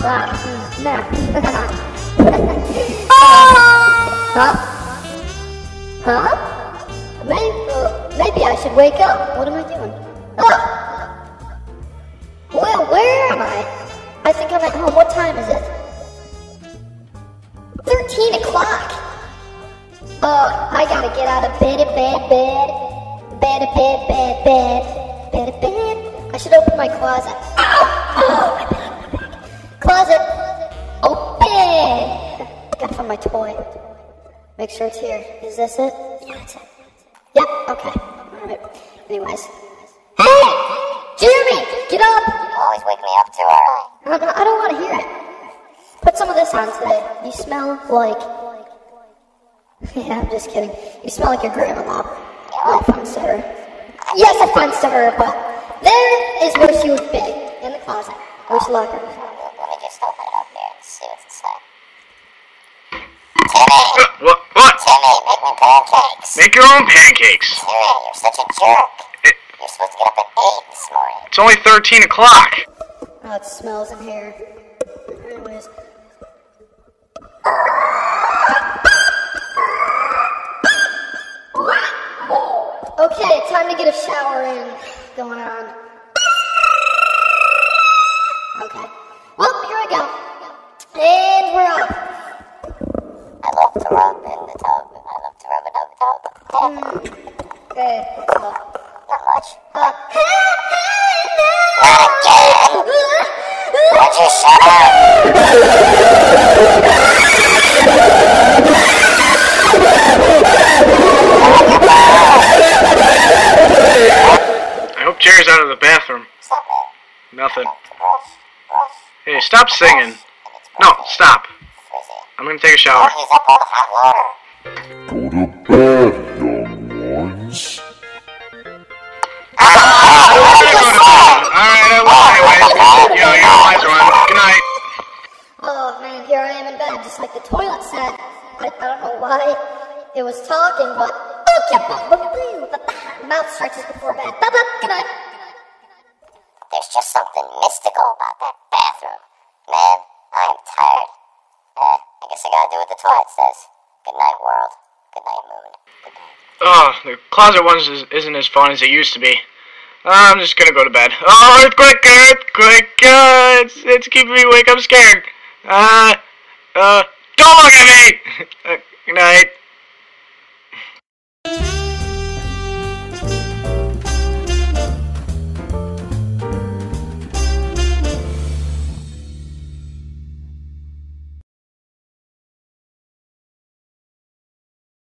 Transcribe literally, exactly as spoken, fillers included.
fuck. No. Huh? Huh? Maybe, uh, maybe I should wake up. What am I doing? Oh! Well, where am I? I think I'm at home. What time is it? thirteen o'clock! Oh, I gotta get out of bed, bed, bed. Bed, bed, bed, bed. Bed, bed. I should open my closet. Ow! Oh, my bag, my bag. Closet! Open! Gotta find my toy. Make sure it's here. Is this it? Yeah, that's it. Yep, okay. Alright. Anyways. Hey! Jeremy! Get up! You always wake me up too early. I don't, I don't want to hear it. Put some of this on today. You smell like... Yeah, I'm just kidding. You smell like your grandma. No offense to her. Yes, offense to her, but there is where she would be. In the closet. Which locker? Let me just open it up there and see what's inside. Timmy! Uh, what? What? Timmy, make me pancakes. Make your own pancakes. Timmy, you're such a jerk. It, You're supposed to get up at eight this morning. it's only thirteen o'clock. Oh, it smells in here. Anyways. Okay, time to get a shower in. Going on. Okay. Well, here I go. And we're up. I love to rub in the tub. I love to rub it up the tub. Mm. Okay, what's up? Not much. Uh, Not again! Would you shut up? I hope Jerry's out of the bathroom. Stop it. Nothing. Brush, brush. Hey, stop singing. No, stop. I'm gonna take a shower. He's up all the hot water. Go to bed, young ones. Alright, I will anyways. You know, your lights are on. Good night. oh man, here I am in bed, just like the toilet said. I, I don't know why it was talking, but mouth stretches before bed. Good night. There's just something mystical about that bathroom. Man, I am tired. Uh, I guess I gotta do what the toilet says. Good night, world. Good night, moon. Good night. Oh, the closet one is, isn't as fun as it used to be. I'm just gonna go to bed. Oh, earthquake, earthquake, uh, it's, it's keeping me awake, I'm scared. Uh, uh, don't look at me! Uh, good night.